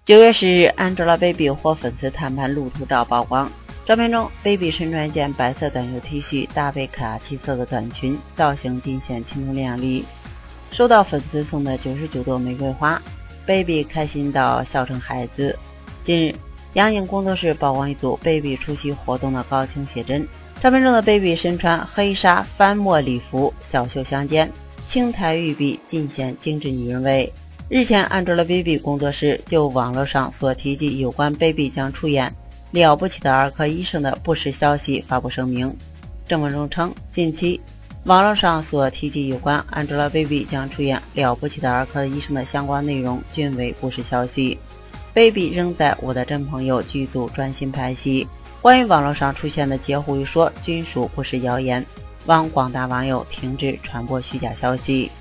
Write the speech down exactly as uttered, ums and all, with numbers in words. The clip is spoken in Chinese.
九月十日 ，Angelababy 和粉丝谈判路途照曝光。照片中 ，Baby 身穿一件白色短袖 T 恤，搭配卡其色的短裙，造型尽显青春靓丽。收到粉丝送的九十九朵玫瑰花 ，Baby 开心到笑成孩子。近日，杨颖工作室曝光一组 Baby 出席活动的高清写真。照片中的 Baby 身穿黑纱翻墨礼服，小袖相间，青苔玉臂，尽显精致女人味。日前 ，Angelababy 工作室就网络上所提及有关 Baby 将出演《了不起的儿科医生》的不实消息发布声明。正文中称，近期网络上所提及有关 Angelababy 将出演《了不起的儿科医生》的相关内容均为不实消息。Baby 仍在我的真朋友剧组专心拍戏。关于网络上出现的截胡一说，均属不实谣言，望广大网友停止传播虚假消息。